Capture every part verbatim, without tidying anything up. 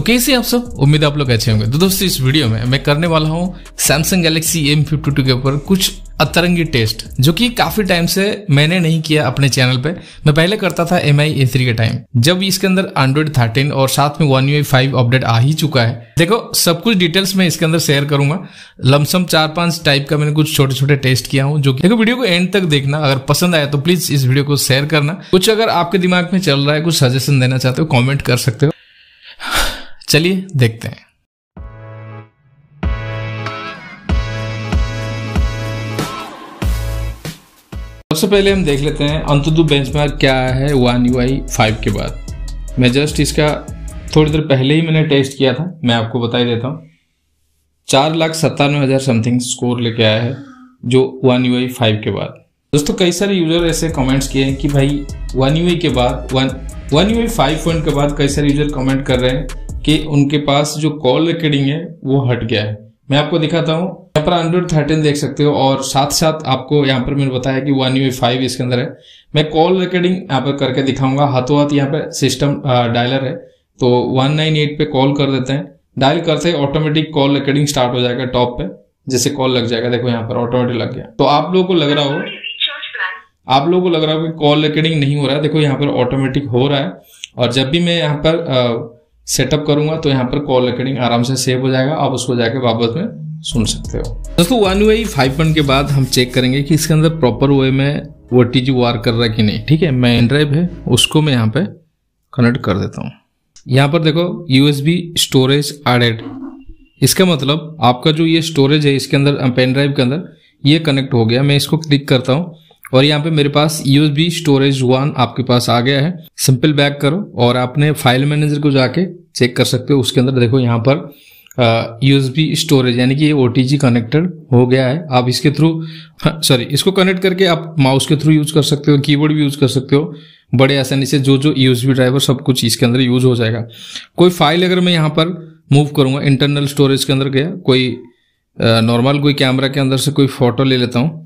कैसे आप सब, उम्मीद है आप लोग अच्छे होंगे। तो दोस्तों इस वीडियो में मैं करने वाला हूँ Samsung Galaxy M fifty two के ऊपर कुछ अतरंगी टेस्ट, जो कि काफी टाइम से मैंने नहीं किया अपने चैनल पे। मैं पहले करता था एम आई ए थ्री के टाइम, जब इसके अंदर एंड्रॉइड थर्टीन और साथ में one U I five update आ ही चुका है। देखो सब कुछ डिटेल्स मैं इसके अंदर शेयर करूंगा। लमसम चार पांच टाइप का मैंने कुछ छोटे छोटे टेस्ट किया हूँ, जो कि देखो वीडियो को एंड तक देखना। अगर पसंद आया तो प्लीज इस वीडियो को शेयर करना। कुछ अगर आपके दिमाग में चल रहा है, कुछ सजेशन देना चाहते हो, कॉमेंट कर सकते हो। चलिए देखते हैं। सबसे पहले हम देख लेते हैं अंतुतु बेंचमार्क क्या है वन यू आई फाइव के बाद। मैं जस्ट इसका थोड़ी देर पहले ही मैंने टेस्ट किया था, मैं आपको बता ही देता हूँ। चार लाख सत्तानवे हजार समथिंग स्कोर लेके आया है जो वन यू आई फाइव के बाद। दोस्तों कई सारे यूजर ऐसे कमेंट्स किए हैं कि भाई वन यू आई के बाद one one U I five point के बाद कई सारे यूजर कमेंट कर रहे हैं कि उनके पास जो कॉल रिकॉर्डिंग है वो हट गया है। मैं आपको दिखाता हूँ। यहाँ पर एंड्रॉइड थर्टीन देख सकते हो और साथ साथ आपको यहाँ पर मैंने बताया कि वन यू आई फाइव इसके अंदर है। मैं कॉल रिकॉर्डिंग यहाँ पर करके दिखाऊंगा। हाथों हाथ यहाँ पे सिस्टम डायलर है, तो वन नाइन एट पे कॉल कर देते हैं। डायल करते ही ऑटोमेटिक कॉल रिकॉर्डिंग स्टार्ट हो जाएगा टॉप पे, जैसे कॉल लग जाएगा। देखो यहाँ पर ऑटोमेटिक लग गया। तो आप लोगों को लग रहा हो आप लोगों को लग रहा हो कि कॉल रिकॉर्डिंग नहीं हो रहा है, देखो यहाँ पर ऑटोमेटिक हो रहा है। और जब भी मैं यहाँ पर सेटअप करूंगा तो यहाँ पर कॉल रिकॉर्डिंग आराम से सेव हो जाएगा। आप उसको जाके वापस में सुन सकते हो। दोस्तों one U I five point के बाद हम चेक करेंगे कि इसके अंदर प्रॉपर वे में वो टी जी वार कर रहा है कि नहीं। ठीक है, मैं एन ड्राइव है उसको मैं यहाँ पे कनेक्ट कर देता हूँ। यहाँ पर देखो U S B storage added, इसका मतलब आपका जो ये स्टोरेज है इसके अंदर पेन ड्राइव के अंदर ये कनेक्ट हो गया। मैं इसको क्लिक करता हूँ और यहाँ पे मेरे पास यूएसबी स्टोरेज वन आपके पास आ गया है। सिंपल बैक करो और आपने फाइल मैनेजर को जाके चेक कर सकते हो। उसके अंदर देखो यहाँ पर यूएसबी स्टोरेज यानी कि ये ओटीजी कनेक्टेड हो गया है। आप इसके थ्रू सॉरी इसको कनेक्ट करके आप माउस के थ्रू यूज कर सकते हो, कीबोर्ड भी यूज कर सकते हो बड़े आसानी से। जो जो यूएसबी ड्राइवर सब कुछ इसके अंदर यूज हो जाएगा। कोई फाइल अगर मैं यहाँ पर मूव करूंगा, इंटरनल स्टोरेज के अंदर गया, कोई नॉर्मल कोई कैमरा के अंदर से कोई फोटो ले लेता हूँ।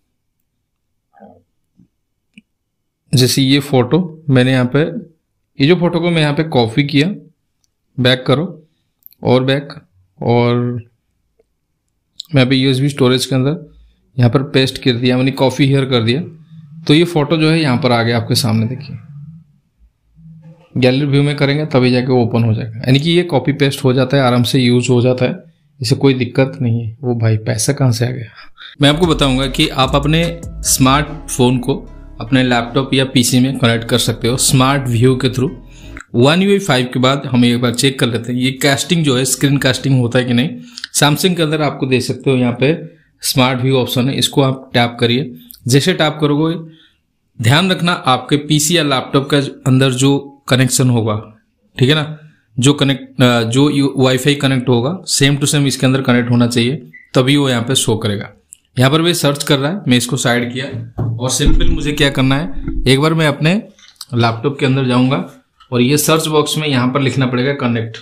जैसे ये फोटो मैंने यहाँ पे, ये जो फोटो को मैं यहाँ पे कॉपी किया, बैक करो और बैक, और मैं भी यूएसबी स्टोरेज के अंदर यहाँ पर पेस्ट कर दिया, मैंने कॉपी हियर कर दिया। तो ये फोटो जो है यहाँ पर आ गया आपके सामने। देखिए गैलरी व्यू में करेंगे तभी जाके ओपन हो जाएगा, यानी कि ये कॉपी पेस्ट हो जाता है, आराम से यूज हो जाता है, इसे कोई दिक्कत नहीं है। वो भाई पैसा कहाँ से आ गया। मैं आपको बताऊंगा कि आप अपने स्मार्टफोन को अपने लैपटॉप या पीसी में कनेक्ट कर सकते हो स्मार्ट व्यू के थ्रू। वन यू आई फाइव के बाद हम एक बार चेक कर लेते हैं ये कास्टिंग जो है, स्क्रीन कास्टिंग होता है कि नहीं। सैमसंग के अंदर आपको देख सकते हो यहाँ पे स्मार्ट व्यू ऑप्शन है, इसको आप टैप करिए। जैसे टैप करोगे ध्यान रखना आपके पीसी या लैपटॉप के अंदर जो कनेक्शन होगा, ठीक है ना, जो कनेक्ट जो वाईफाई कनेक्ट होगा सेम टू सेम इसके अंदर कनेक्ट होना चाहिए, तभी वो यहाँ पे शो करेगा। यहाँ पर वे सर्च कर रहा है, मैं इसको साइड किया और सिंपल मुझे क्या करना है, एक बार मैं अपने लैपटॉप के अंदर जाऊंगा और ये सर्च बॉक्स में यहाँ पर लिखना पड़ेगा कनेक्ट।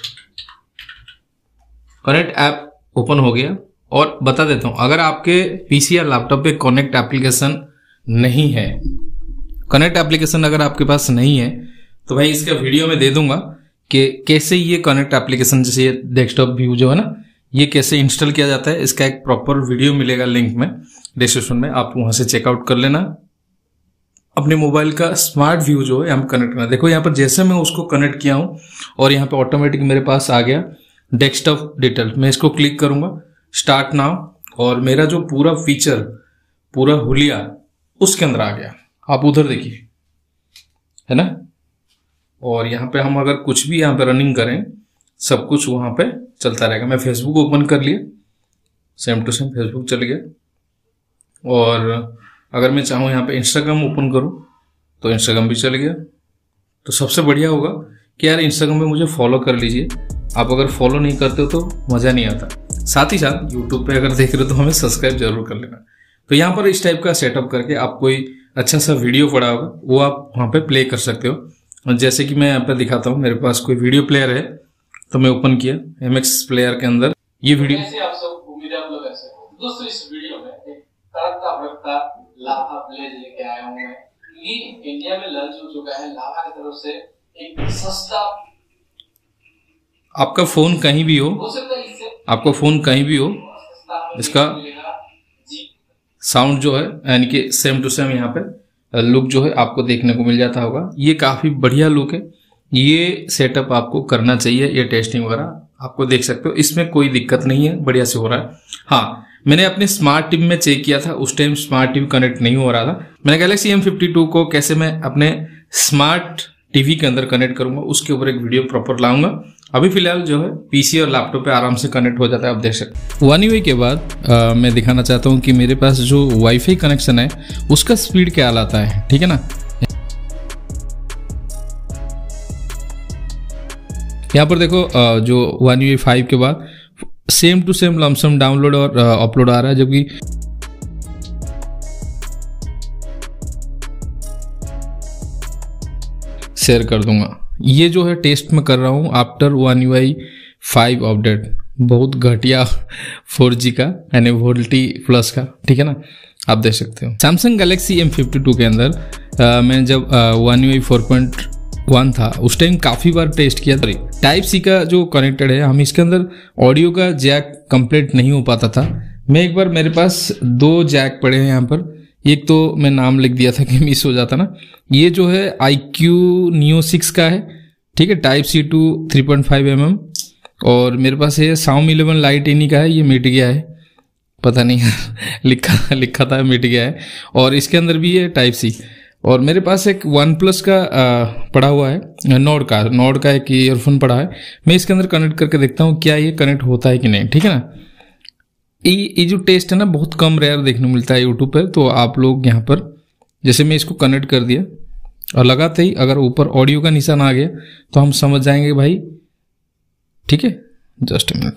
कनेक्ट ऐप ओपन हो गया। और बता देता हूं, अगर आपके पीसी या लैपटॉप पे कनेक्ट एप्लीकेशन नहीं है, कनेक्ट एप्लीकेशन अगर आपके पास नहीं है तो भाई इसका वीडियो में दे दूंगा कि कैसे ये कनेक्ट एप्लीकेशन, जैसे ये डेस्कटॉप व्यू जो है ना, ये कैसे इंस्टॉल किया जाता है। इसका एक प्रॉपर वीडियो मिलेगा लिंक में डिस्क्रिप्शन में, आप वहां से चेकआउट कर लेना। अपने मोबाइल का स्मार्ट व्यू जो है यहाँ कनेक्ट करना। देखो यहाँ पर जैसे मैं उसको कनेक्ट किया हूं और यहाँ पे ऑटोमेटिक मेरे पास आ गया डेस्कटॉप डिटेल। मैं इसको क्लिक करूंगा स्टार्ट नाउ और मेरा जो पूरा फीचर, पूरा हुलिया उसके अंदर आ गया। आप उधर देखिए, है ना। और यहाँ पे हम अगर कुछ भी यहाँ पे रनिंग करें, सब कुछ वहां पे चलता रहेगा। मैं फेसबुक ओपन कर लिया, सेम टू सेम फेसबुक चल गया। और अगर मैं चाहूँ यहाँ पे इंस्टाग्राम ओपन करूँ तो इंस्टाग्राम भी चल गया। तो सबसे बढ़िया होगा कि यार इंस्टाग्राम पे मुझे फॉलो कर लीजिए। आप अगर फॉलो नहीं करते हो तो मजा नहीं आता। साथ ही साथ यूट्यूब पे अगर देख रहे हो तो हमें सब्सक्राइब जरूर कर लेना। तो यहाँ पर इस टाइप का सेटअप करके आप कोई अच्छा सा वीडियो पड़ा होगा वो आप वहाँ पे प्ले कर सकते हो। जैसे कि मैं यहाँ पे दिखाता हूँ, मेरे पास कोई वीडियो प्लेयर है तो मैं ओपन किया एमएक्स प्लेयर के अंदर ये वीडियो। कैसे आप सब, उम्मीद है आप लोग ऐसे हो। दोस्तों इस वीडियो में एक तड़कता भड़कता लावा ब्लेज लेके आया हूं मैं। ये इंडिया में लॉन्च हो चुका है लावा की तरफ से एक सस्ता आपका फ़ोन कहीं भी हो, आपका फ़ोन कहीं भी हो, इसका साउंड जो है यानी कि सेम टू सेम यहाँ पे लुक जो है आपको देखने को मिल जाता होगा। ये काफ़ी बढ़िया लुक है, ये सेटअप आपको करना चाहिए। ये टेस्टिंग वगैरह आपको देख सकते हो, इसमें कोई दिक्कत नहीं है, बढ़िया से हो रहा है। हाँ, मैंने अपने स्मार्ट टीवी में चेक किया था, उस टाइम स्मार्ट टीवी कनेक्ट नहीं हो रहा था। मैंने गैलेक्सी एम फिफ्टी टू को कैसे मैं अपने स्मार्ट टीवी के अंदर कनेक्ट करूंगा उसके ऊपर एक वीडियो प्रॉपर लाऊंगा। अभी फिलहाल जो है पीसी और लैपटॉप पे आराम से कनेक्ट हो जाता है, आप देख सकते हैं। वन यू आई के बाद आ, मैं दिखाना चाहता हूँ कि मेरे पास जो वाईफाई कनेक्शन है उसका स्पीड क्या लाता है, ठीक है ना। यहाँ पर देखो जो वन यू आई फाइव के बाद same to same lump sum download और अपलोड आ रहा है, जबकि शेयर कर दूंगा। ये जो है टेस्ट में कर रहा हूँ after one U I five update, बहुत घटिया फोर जी का यानी वोल्टी प्लस का, ठीक है ना, आप देख सकते हो। Samsung Galaxy M fifty two के अंदर आ, मैं जब one U I four point one था उस टाइम काफ़ी बार टेस्ट किया था। टाइप सी का जो कनेक्टेड है, हम इसके अंदर ऑडियो का जैक कंप्लीट नहीं हो पाता था। मैं एक बार, मेरे पास दो जैक पड़े हैं यहाँ पर, एक तो मैं नाम लिख दिया था कि मिस हो जाता ना। ये जो है आई क्यू नियो सिक्स का है, ठीक है, type C to three point five M M. और मेरे पास ये Xiaomi इलेवन लाइट इन्हीं का है, ये मिट गया है, पता नहीं लिखा लिखा था मिट गया है। और इसके अंदर भी है टाइप सी। और मेरे पास एक वन प्लस का आ, पड़ा हुआ है, नॉर्ड का नॉर्ड का एक ईयरफोन पड़ा है। मैं इसके अंदर कनेक्ट करके देखता हूँ क्या ये कनेक्ट होता है कि नहीं, ठीक है ना। ये जो टेस्ट है ना बहुत कम रेयर देखने को मिलता है यूट्यूब पर। तो आप लोग यहाँ पर जैसे मैं इसको कनेक्ट कर दिया और लगाते ही अगर ऊपर ऑडियो का निशान आ गया तो हम समझ जाएंगे भाई, ठीक है। जस्ट अ मिनट,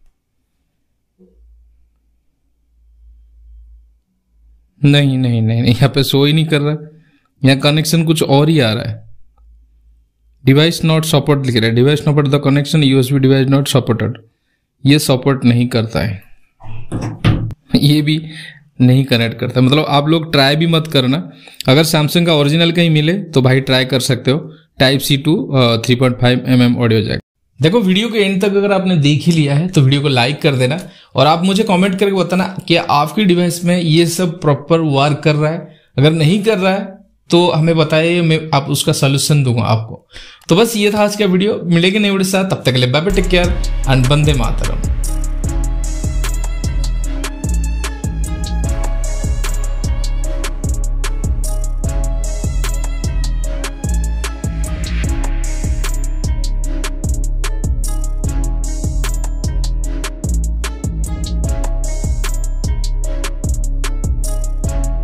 नहीं नहीं नहीं नहीं यहाँ पे शो ही नहीं कर रहा, यहाँ कनेक्शन कुछ और ही आ रहा है। डिवाइस नॉट सपोर्ट लिख रहा है, device not the connection USB device not supported. ये सपोर्ट नहीं करता है, ये भी नहीं कनेक्ट करता। मतलब आप लोग ट्राई भी मत करना। अगर सैमसंग का ओरिजिनल कहीं मिले तो भाई ट्राई कर सकते हो, type C to three point five M M audio jack. देखो वीडियो के एंड तक अगर आपने देख ही लिया है तो वीडियो को लाइक कर देना और आप मुझे कमेंट करके बताना कि आपकी डिवाइस में ये सब प्रॉपर वर्क कर रहा है। अगर नहीं कर रहा है तो हमें बताइए, मैं आप उसका सोल्यूशन दूंगा आपको। तो बस ये था आज का वीडियो, मिलेंगे नए वीडियो के साथ, तब तक के लिए bye bye, take care and वंदे मातरम।